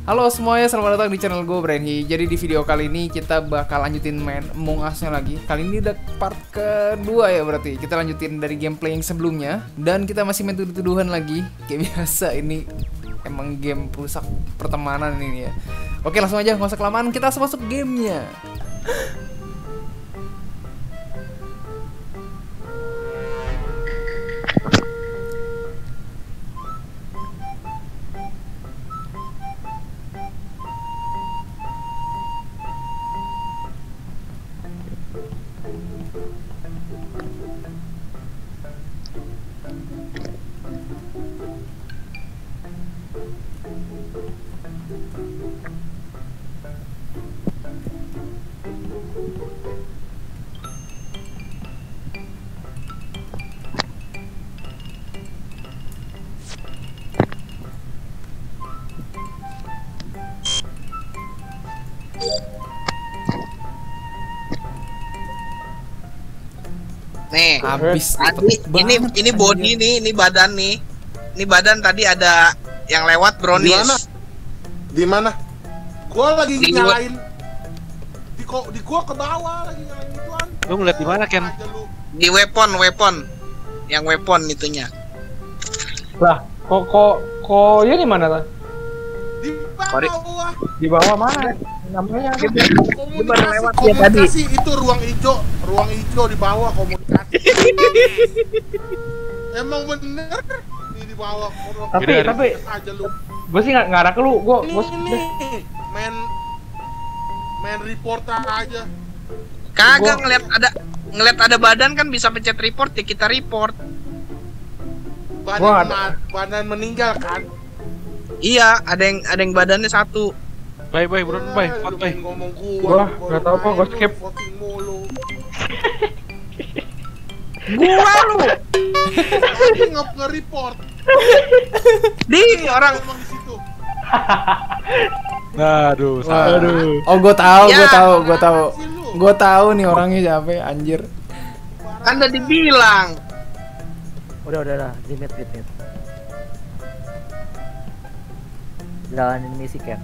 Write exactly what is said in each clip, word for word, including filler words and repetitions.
Halo semuanya, selamat datang di channel gue, Brenhi. Jadi di video kali ini kita bakal lanjutin main Among Us-nya lagi. Kali ini udah part kedua ya berarti. Kita lanjutin dari gameplay yang sebelumnya. Dan kita masih main tuduh-tuduhan lagi. Kayak biasa, ini emang game perusak pertemanan ini ya. Oke, langsung aja, nggak usah kelamaan, kita langsung masuk gamenya. Nih, habis tadi ini ini body nih, ini badan nih. Ini badan tadi ada yang lewat brownies. Di mana? Di mana? Gua lagi Di nyalain. Di kok di gua ke bawah lagi nyalain ituan. Lu ngeliat di mana, Ken? Di weapon, weapon. Yang weapon itunya. Lah, kok kok kok ya di mana tuh? Di Sorry. bawah. Di bawah mana? Namanya apa? baru lewat Komunikasi, dia tadi. komunikasi itu ruang hijau, ruang hijau di bawah komunikasi. Emang bener ini di bawah. Ruang Tapi Gini, tapi aja lu. gue sih nggak ngarah ke lu, gue Nih, gue nih. Main main report aja. Kagak Gua- ngeliat ada ngeliat ada badan kan bisa pencet report ya, kita report. Gua Badan ada- ma- badan meninggal kan. Iya, ada yang ada yang badannya satu. Bye bye bro, bye, Eh, vote lu bye. main ngomong Gua gua. nggak tahu kok, gua skip. Voting mulu. Gua lu. Tadi nge- nge-report. Di orang Ngomong di situ. Aduh, Wah. aduh. Oh, gue tahu, gue Ya. tahu, gue tahu. Sih lu. Gue tahu nih orangnya siapa, ya, anjir. kan udah dibilang. Udah udah udah, limit limit. Jalanin misi Ken.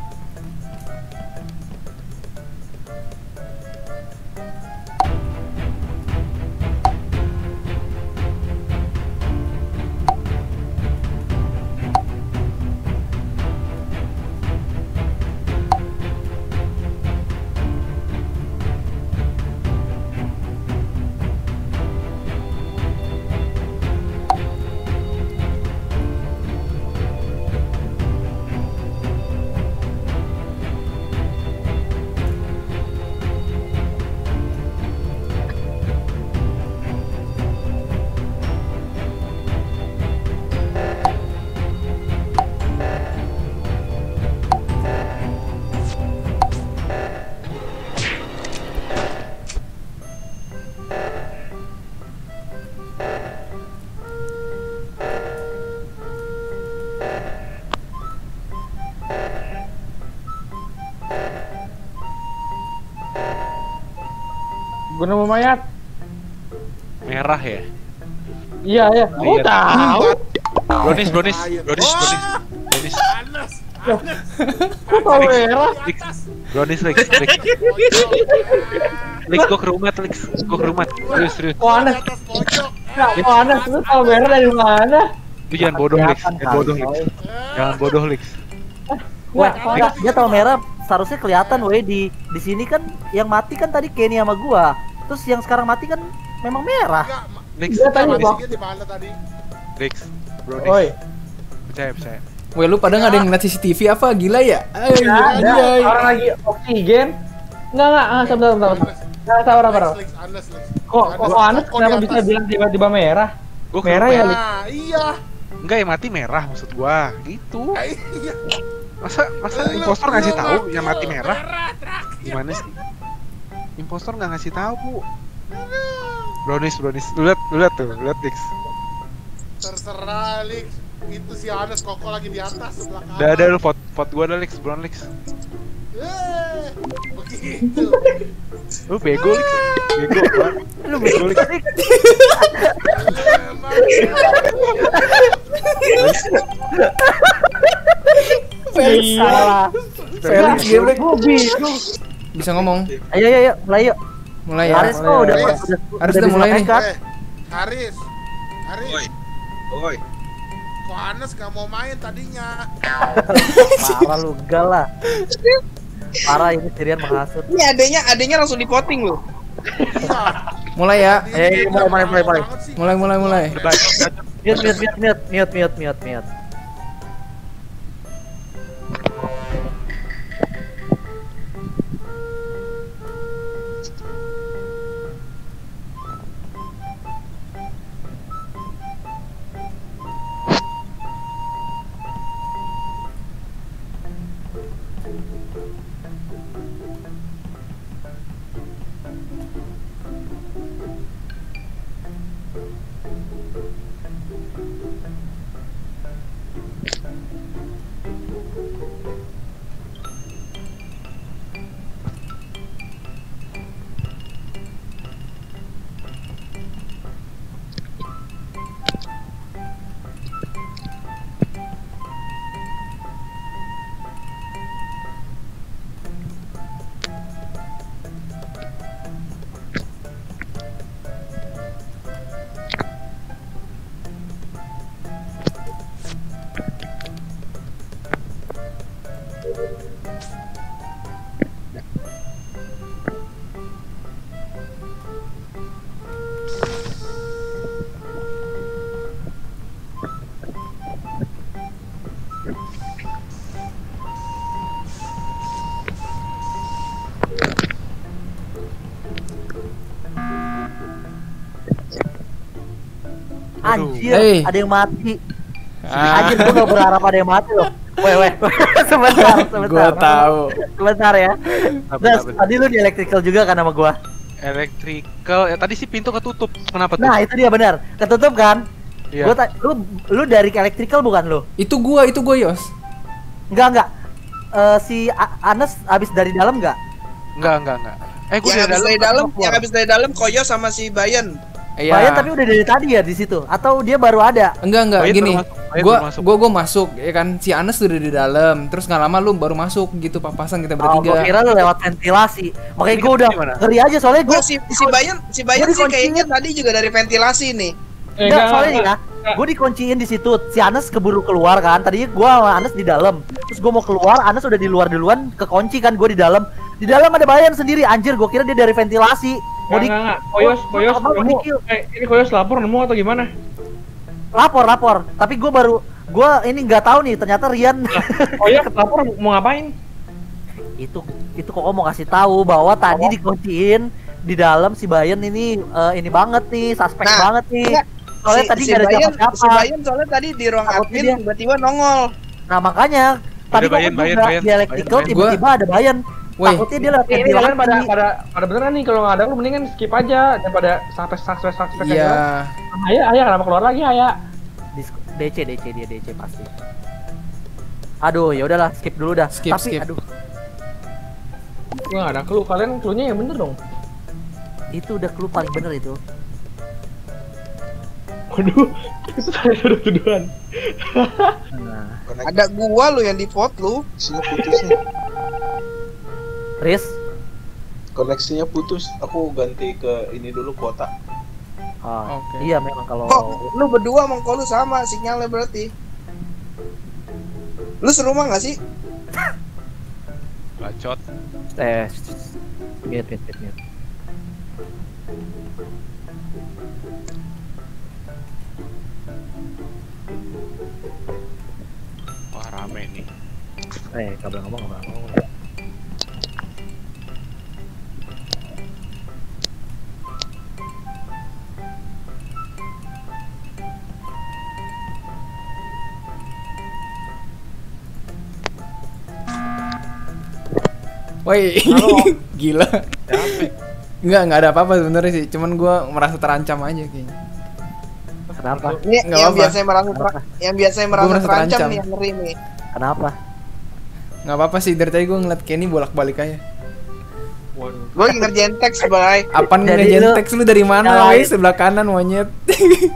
gue nemu mayat. Merah ya. Iya ya. Oh Iya. tahu. Brownies, brownies, Air. brownies, Oh! brownies, brownies, Panas. Kok tahu merah? Lex, brownies, Lex, Lex, Lex, gua ke rumah, Lex, gua ke rumah, serius, serius. Kok aneh? Atas pojok. Nggak, kok aneh? Lu tahu merah dari mana? Lu jangan bodoh, Lex, Kelihatan jangan bodoh, kali, Lex, coy. jangan bodoh, Lex. Wah, Nggak, enggak, dia tahu merah seharusnya kelihatan weh di di sini kan yang mati kan tadi Kenny sama gua. Terus yang sekarang mati kan memang merah. Enggak, ma- Lex, Dia tadi brownies, bang. dia di mana tadi? Lex, Oi. brownies, percaya, percaya. Weh, lu pada nggak ada yang ngeliat C C T V apa? Gila ya? Ay, Nggak ada. anjay. Orang lagi oksigen. Enggak enggak, ah, sebentar sebentar. sebentar. Nggak sabar sabar. Lex, Lex, Anes, Lex. Kok kok Anes, Anes kok kenapa di bisa atas? bilang tiba-tiba merah? Gua ke Merah rumah. ya, Lex? Nah, iya. Enggak, yang mati merah maksud gua, gitu. Ah, iya. Masa, masa Lu- impostor lu ngasih tahu mati yang mati lu. merah? terakhir. Gimana sih? Impostor nggak ngasih tahu, Bu. Brownies, brownies. Lu lihat, lu lihat tuh, lu lihat Lex. Terserah, Lex. Itu si Anes Koko lagi di atas sebelah kanan. Udah ada lu vote, vote gua ada Lex, brown Lex. Eh, begitu. Lu bego Lex. Bego. Bang. Lu bego Lex. Emang. Felix. Salah. Felix geblek. Gue bingung. Bisa ngomong. Ayo ayo ayo, mulai yuk. Mulai ya. Haris kok udah Haris. udah Haris udah bisa mulai nih. nekat. Eh, Haris. Haris. Oi. Oi. Kok Anes gak mau main tadinya? Parah lu, enggak lah. Parah ini Sirian menghasut. Ini adenya adenya langsung dipotting loh. Iya. Mulai ya. Eh, mulai, mulai, mulai, mulai. Banget sih. Mulai mulai mulai. Mute mute mute mute mute mute mute mute. Anjir, Hey. ada yang mati. Ah, Anjir, gua gak berharap ada yang mati loh. Weh, weh, sebentar, sebentar. gua tahu. Sebentar ya. Bentar, Das, bentar. tadi lu di electrical juga kan sama gua. Electrical, ya tadi sih pintu ketutup. Kenapa tuh? Nah, itu dia benar. Ketutup kan? Iya. Gua ta- lu lu dari electrical bukan lu? Itu gua, itu gua Yos. Enggak, enggak. Eh si A- Anes abis dari dalam enggak? Enggak, enggak, enggak. Eh, gua Yang habis dari dalam, yang habis dari dalam Koyo sama si Bayan. Iya. Bayan tapi udah dari tadi ya di situ atau dia baru ada? Enggak enggak Bayat gini. baru masuk, Bayat Gua baru masuk. gua gua masuk ya kan. Si Anes udah di dalam. Terus nggak lama lu baru masuk gitu papasan kita Oh, gua bertiga. kira lu lewat ventilasi. Makanya Ini gua udah gimana? ngeri aja soalnya gua Gua si si Bayan, si Bayan Gua sih dikunciin. kayaknya tadi juga dari ventilasi nih. Eh, enggak, enggak, soalnya nih enggak. ya, gue dikunciin di situ. Si Anes keburu keluar kan. Tadinya gue sama Anes di dalam. Terus gue mau keluar, Anes udah di luar duluan, kekunci kan gue di dalam. Di dalam ada Bayan sendiri. Anjir, gue kira dia dari ventilasi. Mau Enggak, di enggak, enggak. Koyos, Gua- Koyos, gua mau nemu. di-kill. Eh, ini Koyos lapor nemu atau gimana? lapor, lapor. Tapi gue baru gue ini nggak tahu nih. Ternyata Rian Koyos lapor mau ngapain? itu itu kok mau kasih tahu bahwa tadi dikunciin di dalam si Bayan ini eh, ini banget nih, suspek Nah, banget nih. enggak. Soalnya Si- tadi si nggak ada Bayan, siapa-siapa. si Bayan soalnya tadi di ruang Takutnya admin dia- tiba-tiba nongol. Nah makanya tadi Ada kok Bayan, juga Bayan, Bayan, di electrical Bayan. tiba-tiba ada Bayan. Woi. Takutnya dia lewat Ini kalian pada ventilasi. pada pada beneran nih kalau nggak ada lu mendingan skip aja daripada sampai suspek suspek Iya. Ayah, ayah kenapa keluar lagi ayah? Dis- D C D C dia D C pasti. Aduh, ya udahlah skip dulu dah. Skip, Tapi skip. aduh, Gua nggak ada clue, kalian clue-nya yang bener dong. itu udah clue paling bener itu. Waduh, itu saya udah tuduhan. Nah, Ada gua lu yang di vote lu. Koneksinya putus nih. Riz. Koneksinya putus. Aku ganti ke ini dulu kuota. Oh, Oke. iya memang kalau Oh, lu berdua sama Kolu sama sinyalnya berarti. Lu serumah nggak sih? Bacot. eh mute mute mute mute. Wah, rame nih. Eh, enggak boleh ngomong, enggak boleh ngomong. Woi. Gila. Enggak, enggak ada apa-apa sebenarnya sih. Cuman gua merasa terancam aja kayaknya. Kenapa? Ini Nggak yang apa-apa. biasanya merasa ter- yang biasanya merasa merasa terancam terancam. nih yang ngeri nih. Kenapa? Enggak apa-apa sih, dari tadi gua ngeliat Kenny bolak-balik aja. Waduh. Gue lagi ngerjain teks, Bay. Apaan Jadi ngejen lu- teks lu dari mana, nyalain. woi? Sebelah kanan monyet.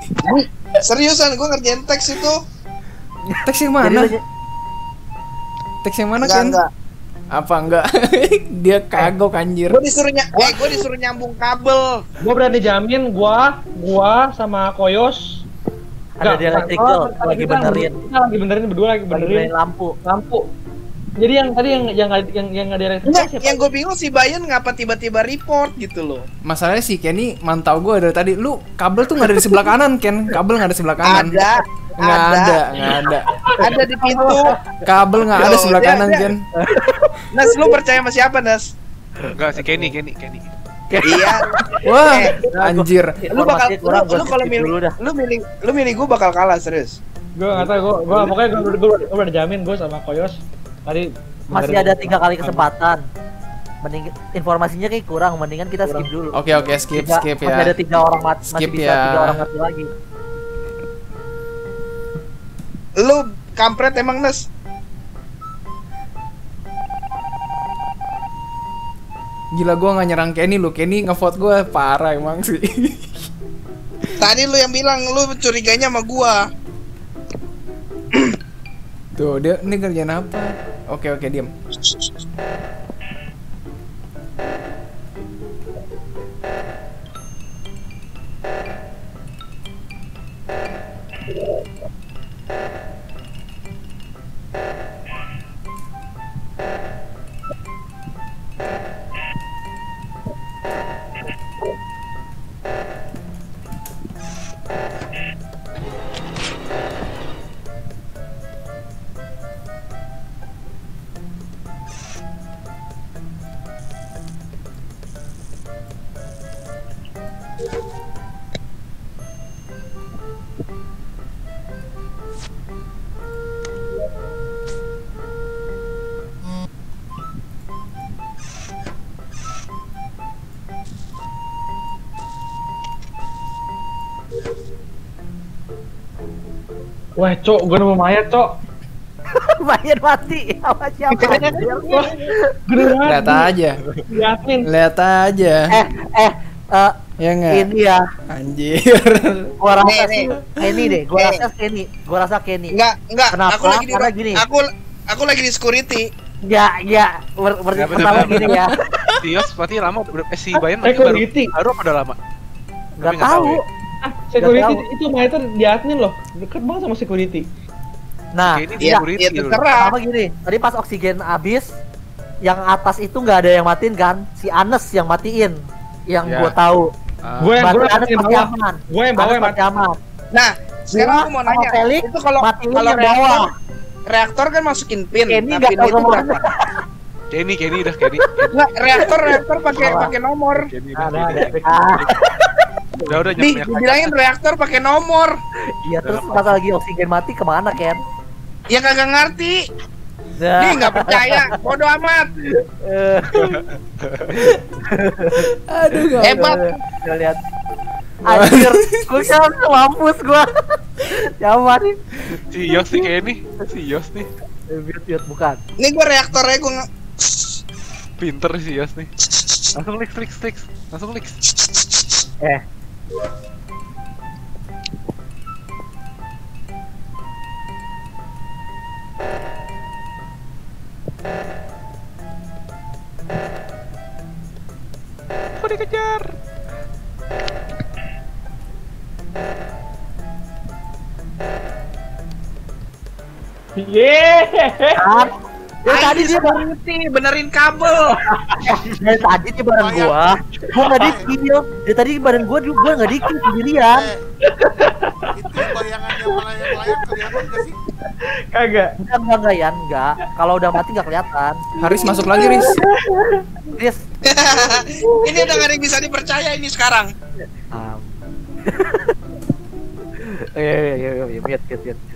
Seriusan gue ngerjain teks itu. Teks yang Jadi mana? lu- Teks yang mana Enggak, Ken? enggak. Apa enggak? Dia kagok anjir. Gue disuruh ny eh, gue disuruh nyambung kabel. Gua berani jamin gua, gua sama Koyos Ada di electrical, oh, lagi kita benerin. Kita lagi benerin berdua lagi Lagi benerin benerin lampu. lampu. Jadi yang tadi yang yang nggak- yang yang nggak di electrical Enggak, siapa? yang gue bingung si Bayan ngapa tiba-tiba report gitu loh. Masalahnya sih Kenny mantau gue dari tadi. Lu kabel tuh nggak ada di sebelah kanan Ken. Kabel nggak ada di sebelah kanan. Ada, Nggak ada, ada, nggak ada. ada di pintu. Kabel nggak ada Loh, sebelah dia- kanan dia- Ken. Nas, lu percaya sama siapa, Nas? Enggak sih Kenny, Kenny, Kenny. Iya. Wah, Eh, anjir. Lu bakal Informasi kurang, lu, gua lu kalau skip milih dulu dah. lu milih lu milih gue bakal kalah serius. Gue nggak tahu, gue gue pokoknya gue gue gue udah jamin gue sama Koyos tadi Masih benerin- ada tiga kali kesempatan. Mending informasinya kayak kurang, mendingan kita skip dulu. Oke oke skip Tiga- skip Masih ada ya. tiga orang mati, masih Skip bisa ya. tiga orang mati lagi. Lu kampret emang, Nas. Gila gue nggak nyerang Kenny lu. Kenny ngevote gue parah emang sih. Tadi lu yang bilang lu curiganya sama gua. Tuh dia ini kerjaan apa? Oke oke diam. Wah, cok, gue nemu mayat, cok. Main mati sama siapa? Wah, beneran. Lihat aja. Yakin. Lihat aja. eh, eh, eh, Ya nggak? ini ya, Anjir. gua rasa Nih, sih nih. Kenny deh, gua Nih. rasa Kenny, gua rasa Kenny. Enggak, enggak. Kenapa? Aku lagi di Karena gini. aku aku lagi di security. Ya, ya, ber ber Ya, bener, pertama bener, gini ya, Si Yos berarti lama, ber- eh si Ah, Bayan berarti baru, security. baru apa udah lama? nggak Tapi nggak tahu tahu. ya. Ah, security tahu. itu mayatnya di admin loh. Deket banget sama security. Nah, Kenny Iya, security iya dulu. terserah. pertama gini, tadi pas oksigen habis, yang atas itu nggak ada yang matiin kan, si Anes yang matiin, yang Ya. gua tahu. Ah, Gue yang Berarti gue Anes yang pasti bawah. aman. Gue yang bawah Anes yang pasti aman. Nah, sekarang Gua aku mau sama nanya. Felix Itu kalau matiin kalau yang reaktor bawah. reaktor kan masukin pin. Kenny Nah, nggak pin tahu itu kemana. berapa? Kenny, Kenny dah Kenny. Nggak, reaktor reaktor pakai Salah. pakai nomor. Kenny dah. Ada, Kenny, ada. Kenny. Ah, Udah udah Nih, nyampe. dibilangin reaktor pakai nomor. iya terus pas lagi oksigen mati kemana Ken? Ya kagak ngerti. Nah, Nih nggak percaya. Bodoh amat. eh, Aduh gak. Hebat. Kita lihat. Anjir, gua kan mampus gua. Siapa nih? Si Yos nih Kenny, si Yos nih. Eh, Biut, biut, bukan. Ini gue reaktornya gue nge- Pinter si Yos nih. Langsung klik klik klik. Langsung klik. Eh, Kok dikejar? Yeay. kan? Ya tadi Ayo, dia bareng, security, benerin kabel. ya tadi dia bareng gua. Gua nggak di kill. Ya tadi bareng gua juga gua nggak di kill sendirian. Eh, itu bayangannya melayang-layang kelihatan gak sih? Kagak. Enggak, enggak, enggak, Yan, enggak. Kalau udah mati enggak kelihatan. Haris masuk lagi Riz. Riz. Ini udah gak ada yang bisa dipercaya ini sekarang. Um. Iya, iya, iya, iya, iya, mute, mute, mute.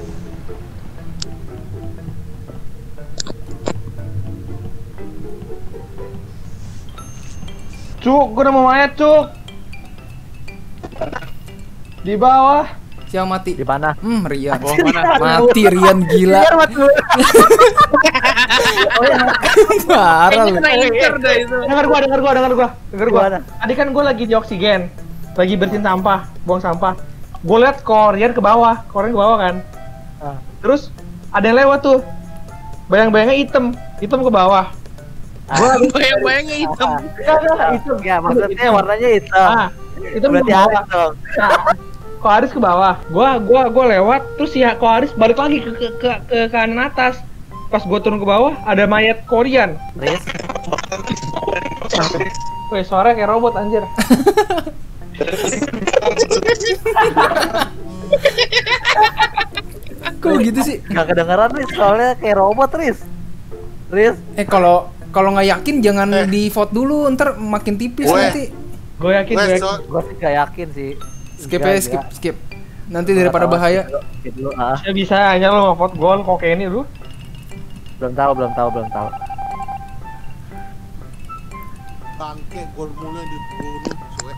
Cuk, gue nemu mayat, Cuk. Di bawah. Siapa mati? Di mana? Hmm, Rian. Bawah mana? Mati Rian gila. Biar mati lu. Oh, iya. Parah lu. Kayaknya kena dah itu. Dengar gua, dengar gua, dengar gua. Dengar gua. Gimana? Tadi kan gua lagi di oksigen. Lagi bersihin sampah, buang sampah. Gua liat Korean ke bawah, Korean ke bawah kan. Ah. Terus ada yang lewat tuh. Bayang-bayangnya hitam, hitam ke bawah. Gua Bayang-bayangnya hitam. Enggak, enggak, hitam. Ya, maksudnya warnanya hitam. Ah, itu Berarti ke bawah. Haris dong. Nah, Ko Aris ke bawah. Gua gua gua lewat terus si Ko Aris balik lagi ke ke ke, ke kanan atas. Pas gua turun ke bawah ada mayat Korean. Riz, Wih, suara kayak robot anjir. Kok gitu sih? nggak kedengeran Riz, soalnya kayak robot Riz. Riz, Eh kalau kalau nggak yakin jangan di vote dulu, ntar makin tipis Weh. nanti. Gue yakin, gue Wes, yakin. so- gua sih nggak yakin sih. Skip Enggak, aja, skip, enggak. skip. Nanti daripada Nggak tahu, bahaya. skip dulu, skip dulu, ah. Ya bisa hanya lo nge-vote gol kok kayak ini lu. Belum tahu, belum tahu, belum tahu. Bangke gol mulu yang dibunuh. Suwe.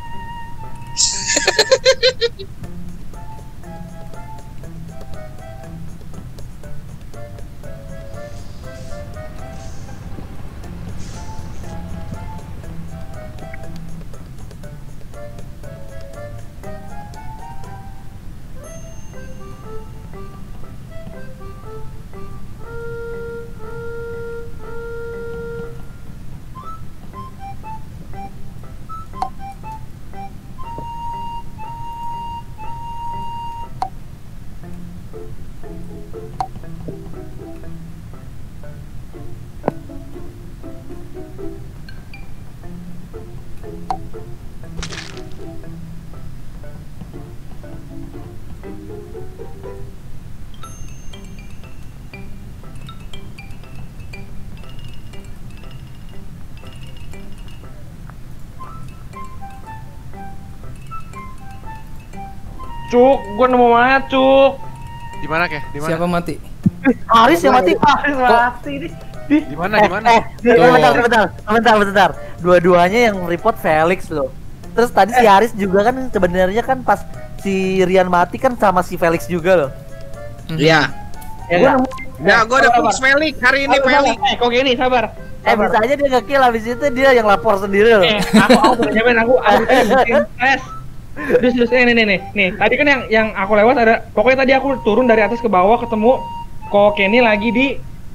Cuk, gue nemu mayat, Cuk. Di mana Keh? Di mana? Siapa mati? Haris yang mati. Haris mati nih. Di mana? Di mana? Eh, Tuh. bentar, bentar, bentar, bentar. Dua-duanya yang report Felix loh. Terus tadi si Haris juga kan sebenarnya kan pas si Rian mati kan sama si Felix juga loh. Iya. Ya, Iya. nemu. Ya, gua udah Sabar, push Felix hari ini sabar. Felix. Eh, kok gini, sabar. Eh bisa aja dia nge-kill habis itu dia yang lapor sendiri loh. Eh, aku aku udah nyaman aku aku tadi bikin tes. Terus terus eh, nih nih nih nih. Tadi kan yang yang aku lewat ada pokoknya tadi aku turun dari atas ke bawah ketemu kok Kenny lagi di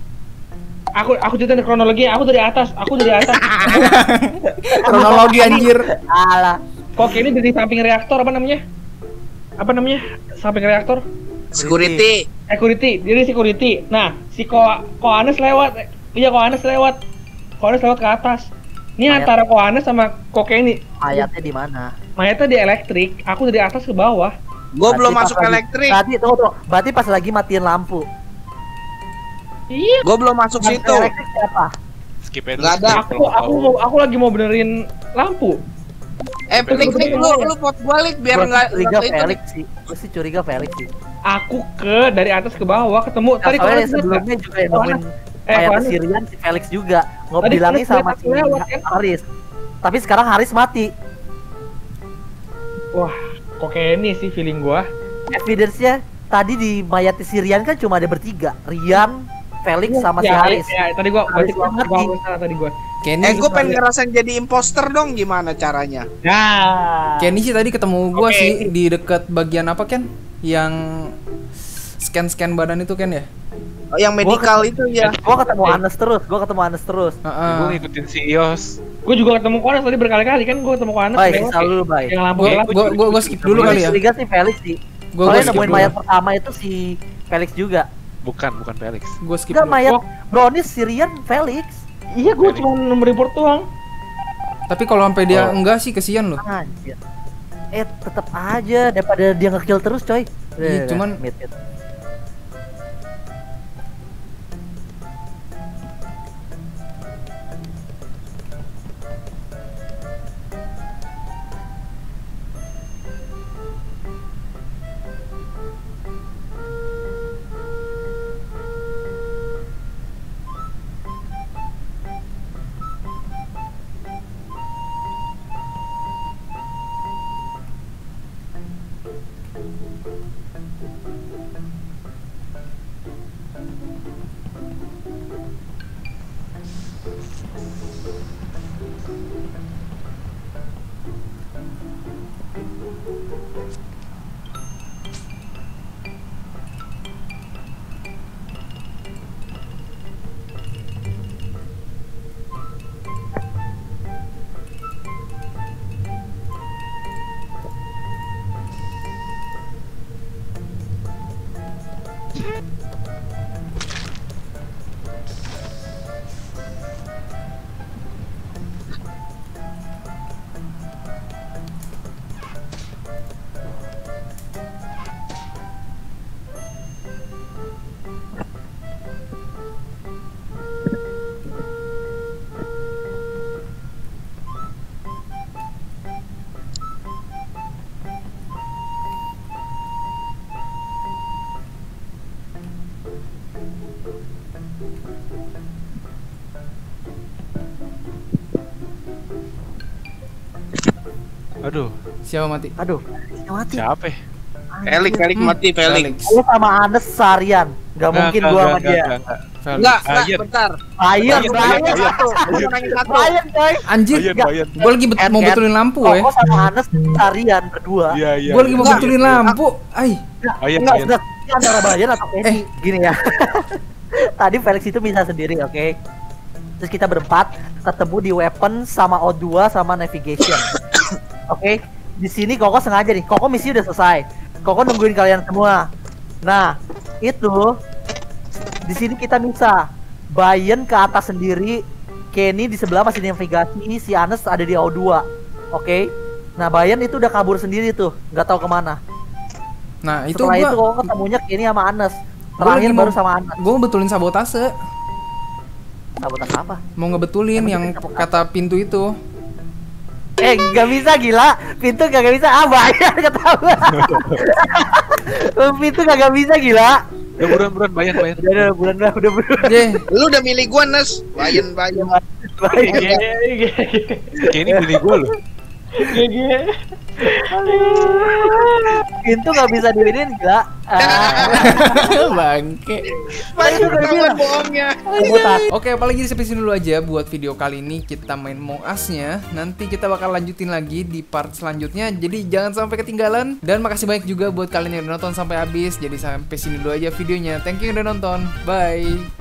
aku aku ceritain kronologi aku dari atas aku dari atas Kronologi anjir. Alah. kok Kenny dari samping reaktor apa namanya apa namanya samping reaktor Security. security jadi security nah si ko ko Anes lewat iya ko Anes lewat ko Anes lewat ke atas ini Mayat. antara ko Anes sama kok Kenny Mayatnya di mana? mayatnya di elektrik aku dari atas ke bawah. Gua belum Berarti masuk pas lagi- elektrik. Berarti tunggu tuh. Berarti pas lagi matiin lampu. Iya. Gua belum masuk Yang situ. elektrik siapa? Skip aja. Nggak ada. skip Aku kalau aku tahu. mau aku lagi mau benerin lampu. Eh, Felix, Felix, lu lu vote gua Lik, biar Gua enggak sih curiga itu. Felix sih. Gue sih curiga Felix sih. Aku ke dari atas ke bawah ketemu Nah, tadi soalnya kemarin sebelumnya juga yang Kok nemuin Eh, mayat kok si Rian si Felix juga. Ngob Tadi bilangnya Felix sama lihat si aku lewat, kan? Haris. Tapi sekarang Haris mati. Wah, kok kayak ini sih feeling gua. Evidence-nya tadi di mayat si Rian kan cuma ada bertiga. Rian, Felix sama si ya, Haris. Ya, tadi gua Haris berarti gua ngerti. gua, gua salah tadi gua. Kenny, Eh, gua pengen ngerasain jadi imposter dong, gimana caranya? Nah. Kenny sih tadi ketemu gua Oke. sih di dekat bagian apa Ken? Yang scan-scan badan itu Ken ya? Oh, yang medical itu ya. Gua ketemu Anes terus, gua ketemu Anes terus. Heeh. Gue ngikutin si Ios. Gua juga ketemu Konas tadi berkali-kali kan gua ketemu Konas. Baik, selalu baik. Yang lampu Gua gelap. gua gua, gua skip dulu kali ya. Curiga sih Felix sih. Gua gua Soalnya skip nemuin dulu. mayat pertama itu si Felix juga. Bukan, bukan Felix. Gua skip Enggak dulu. mayat Oh. Brownies si Rian Felix. Iya, gua cuma nomor report doang. Tapi kalau sampai dia Oh. enggak sih kesian loh. Anjir. Eh tetap aja daripada dia nge-kill terus coy. Iya, Udah, cuman- udah, mid, mid. Aduh, Siapa mati? Aduh, ini mati. siapa ya? Felix, Felix mati, Felix. Felix. Gue sama Anes seharian. Gak mungkin Nggak, gua nggak, sama nggak, dia. nggak, nggak. Felix. Enggak, Ah, enggak, iya. bentar. Bayar, Bayar, bayar bayar. satu. Aku mau nanya satu. Bayar, coy. Anjir, Bayan, nggak. bayan. gue lagi bet- Ken, mau Ken. betulin lampu ya. Koko sama Anes seharian berdua. Iya, iya. Gue lagi iya. mau betulin lampu. Ay, Bayan, Enggak, bayan. sudah ini antara Bayan atau Kenny. Eh. Gini ya. Tadi Felix itu bisa sendiri, oke? Terus kita berempat ketemu di weapon sama O dua sama navigation. Oke? Di sini Koko sengaja nih. Koko misi udah selesai. Koko nungguin kalian semua. Nah, itu di sini kita bisa Bayan ke atas sendiri, Kenny di sebelah masih di navigasi, si Anes ada di O dua. Oke? Nah, Bayan itu udah kabur sendiri tuh, nggak tahu kemana. nah itu Setelah itu gue Koko ketemunya Kenny sama Anes. Gua Terakhir lagi baru mau- sama Anes. gue betulin sabotase. Sabotas apa? Mau ngebetulin Emang yang kita sabotase? kata pintu itu. Eh, nggak bisa gila. Pintu kagak bisa. Ah, Bayan ketahuan. Pintu kagak bisa gila. Udah buruan, buruan, bayan, bayan. Udah, udah, bulan udah, udah bulan. Jeh, Lu udah milih gua, Nes. Bayan, bayan. Bayan. Kayak ini bini gue loh. Pintu nggak bisa diinin gila. Ah, bangke. Bayan ketahuan bohongnya. sabotas. Oke, apalagi di sini dulu aja buat video kali ini kita main Among Us-nya. Nanti kita bakal lanjutin lagi di part selanjutnya. Jadi jangan sampai ketinggalan. Dan makasih banyak juga buat kalian yang udah nonton sampai habis. Jadi sampai sini dulu aja videonya. Thank you yang udah nonton. Bye.